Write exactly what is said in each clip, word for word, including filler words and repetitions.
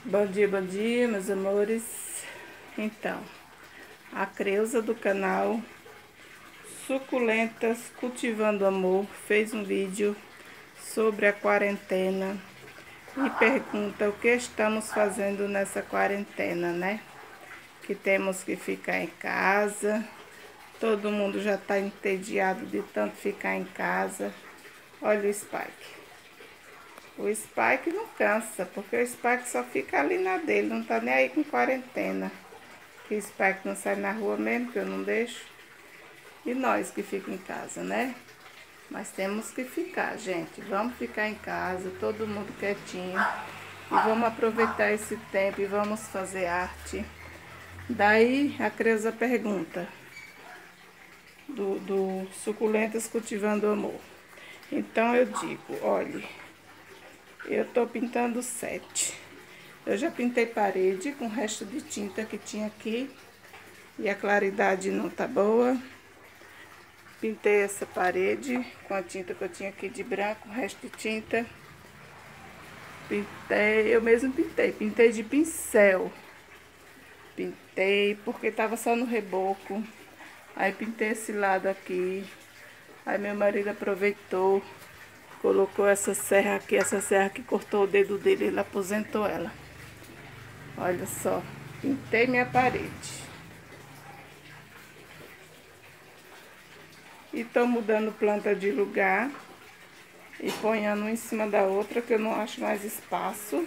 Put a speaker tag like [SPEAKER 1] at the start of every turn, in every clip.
[SPEAKER 1] Bom dia, bom dia, meus amores. Então, a Creuza do canal Suculentas Cultivando Amor fez um vídeo sobre a quarentena e pergunta o que estamos fazendo nessa quarentena, né? Que temos que ficar em casa, todo mundo já tá entediado de tanto ficar em casa. Olha o Spike. O Spike não cansa, porque o Spike só fica ali na dele, não tá nem aí com quarentena. Que o Spike não sai na rua mesmo, que eu não deixo. E nós que fica em casa, né? Mas temos que ficar, gente. Vamos ficar em casa, todo mundo quietinho. E vamos aproveitar esse tempo e vamos fazer arte. Daí a Creuza pergunta do, do Suculentas Cultivando Amor. Então eu digo, olhe, eu tô pintando sete. Eu já pintei parede com o resto de tinta que tinha aqui. E a claridade não tá boa. Pintei essa parede com a tinta que eu tinha aqui de branco, o resto de tinta. Pintei, eu mesmo pintei. Pintei de pincel. Pintei porque tava só no reboco. Aí pintei esse lado aqui. Aí meu marido aproveitou. Colocou essa serra aqui, essa serra que cortou o dedo dele, ele aposentou ela. Olha só, pintei minha parede. E tô mudando planta de lugar. E ponhando uma em cima da outra, que eu não acho mais espaço.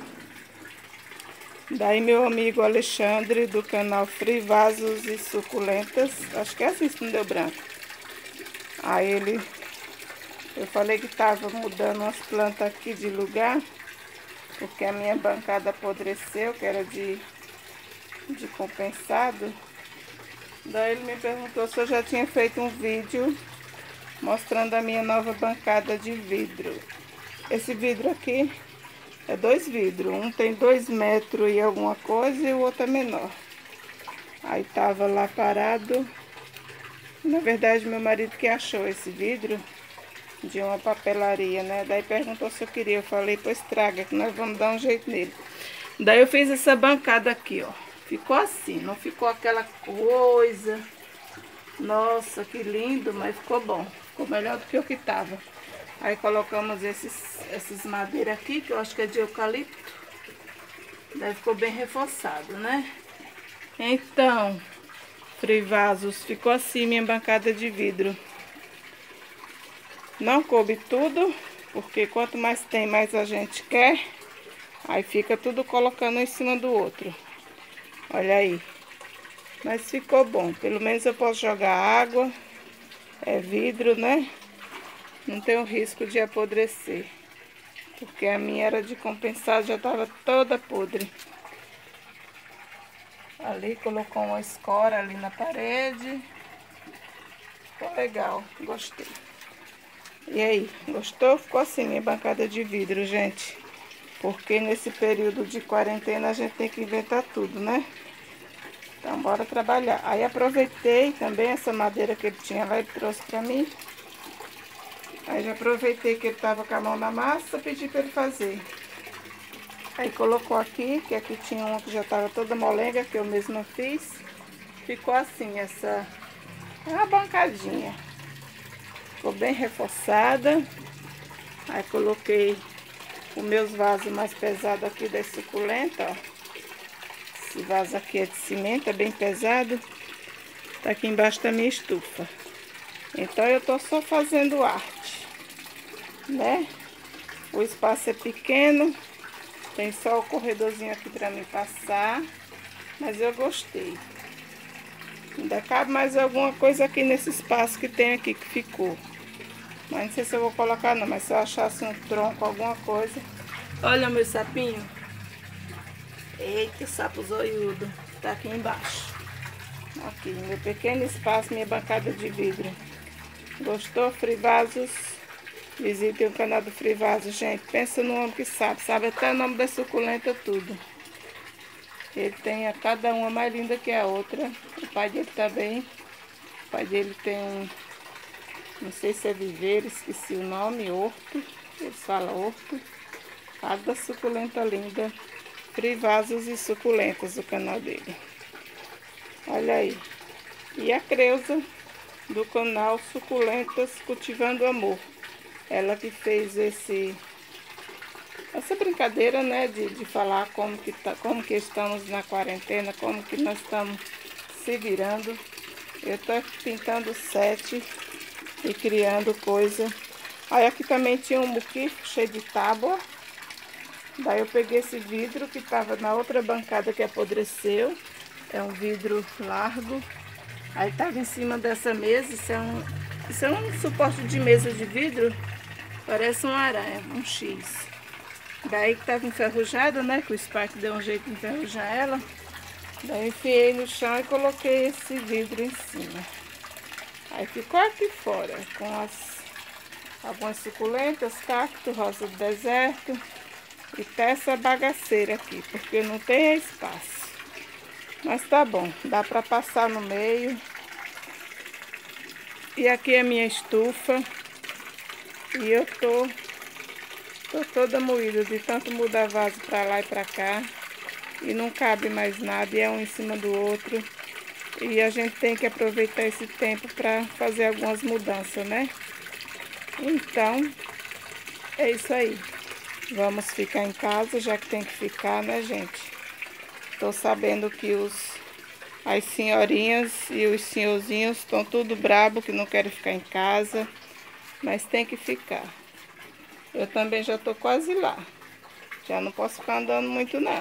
[SPEAKER 1] Daí meu amigo Alexandre, do canal Free Vasos e Suculentas. Acho que é assim, se não deu branco. Aí ele... Eu falei que tava mudando umas plantas aqui de lugar, porque a minha bancada apodreceu, que era de, de compensado. Daí ele me perguntou se eu já tinha feito um vídeo mostrando a minha nova bancada de vidro. Esse vidro aqui é dois vidros. Um tem dois metros e alguma coisa e o outro é menor. Aí tava lá parado. Na verdade, meu marido que achou esse vidro de uma papelaria, né? Daí perguntou se eu queria. Eu falei, pois traga, que nós vamos dar um jeito nele. Daí eu fiz essa bancada aqui, ó. Ficou assim, não ficou aquela coisa. Nossa, que lindo, mas ficou bom. Ficou melhor do que o que tava. Aí colocamos esses, essas madeiras aqui, que eu acho que é de eucalipto. Daí ficou bem reforçado, né? Então, Free Vasos, ficou assim minha bancada de vidro. Não coube tudo, porque quanto mais tem, mais a gente quer. Aí fica tudo colocando em cima do outro. Olha aí. Mas ficou bom. Pelo menos eu posso jogar água. É vidro, né? Não tem o risco de apodrecer. Porque a minha era de compensado, já estava toda podre. Ali colocou uma escora ali na parede. Ficou legal, gostei. E aí, gostou? Ficou assim minha bancada de vidro, gente. Porque nesse período de quarentena a gente tem que inventar tudo, né? Então bora trabalhar. Aí aproveitei também essa madeira que ele tinha lá, ele trouxe pra mim. Aí já aproveitei que ele tava com a mão na massa, pedi pra ele fazer. Aí colocou aqui, que aqui tinha uma que já tava toda molenga, que eu mesma fiz. Ficou assim, essa... É uma bancadinha. Ficou bem reforçada. Aí coloquei os meus vasos mais pesados aqui da suculenta, ó. Esse vaso aqui é de cimento, é bem pesado. Tá aqui embaixo da minha estufa. Então eu tô só fazendo arte, né? O espaço é pequeno. Tem só o corredorzinho aqui pra mim passar. Mas eu gostei. Ainda cabe mais alguma coisa aqui nesse espaço que tem aqui, que ficou. Mas não sei se eu vou colocar não, mas se eu achasse um tronco, alguma coisa. Olha o meu sapinho. Eita, o sapo zoiudo. Tá aqui embaixo. Aqui, meu pequeno espaço, minha bancada de vidro. Gostou, Free Vasos? Visitem o canal do Free Vasos, gente. Pensa no homem que sabe. Sabe até o nome da suculenta, tudo. Ele tem a cada uma mais linda que a outra. O pai dele também. O pai dele tem um... Não sei se é viveiro, esqueci o nome, horto. Eles falam horto. Cada suculenta linda. sempre vasos e suculentas do canal dele. Olha aí. E a Creuza, do canal Suculentas Cultivando Amor. Ela que fez esse, essa brincadeira, né, de, de falar como que, tá, como que estamos na quarentena, como que nós estamos se virando. Eu tô pintando sete e criando coisa. Aí aqui também tinha um muquifo cheio de tábua. Daí eu peguei esse vidro que tava na outra bancada que apodreceu. É um vidro largo. Aí tava em cima dessa mesa. Isso é um, isso é um suporte de mesa de vidro. Parece uma aranha, um X. Daí que tava enferrujada, né? Que o Spark deu um jeito de enferrujar ela. Daí eu enfiei no chão e coloquei esse vidro em cima. Aí ficou aqui fora, com as algumas suculentas, cacto, rosa do deserto. E tá essa bagaceira aqui, porque não tem espaço. Mas tá bom, dá pra passar no meio. E aqui é a minha estufa. E eu tô, tô toda moída de tanto mudar vaso pra lá e pra cá. E não cabe mais nada, e é um em cima do outro. E a gente tem que aproveitar esse tempo pra fazer algumas mudanças, né? Então, é isso aí. Vamos ficar em casa, já que tem que ficar, né, gente? Tô sabendo que os, as senhorinhas e os senhorzinhos estão tudo brabo, que não querem ficar em casa. Mas tem que ficar. Eu também já tô quase lá. Já não posso ficar andando muito, não.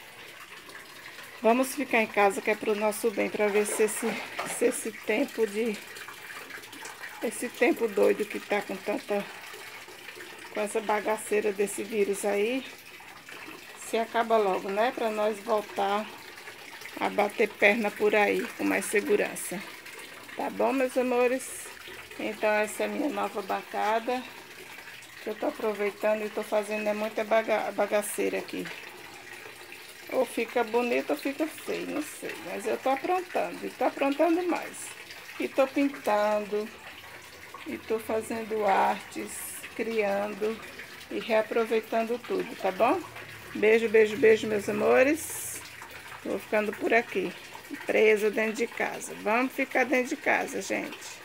[SPEAKER 1] Vamos ficar em casa, que é pro nosso bem, para ver se esse, se esse tempo de... Esse tempo doido que tá com tanta... Com essa bagaceira desse vírus aí, se acaba logo, né? Para nós voltar a bater perna por aí com mais segurança. Tá bom, meus amores? Então essa é a minha nova bancada. Que eu tô aproveitando e tô fazendo é muita baga bagaceira aqui. Ou fica bonito ou fica feio, não sei. Mas eu tô aprontando, e tô aprontando mais. E tô pintando, e tô fazendo artes, criando e reaproveitando tudo, tá bom? Beijo, beijo, beijo, meus amores. Vou ficando por aqui, presa dentro de casa. Vamos ficar dentro de casa, gente.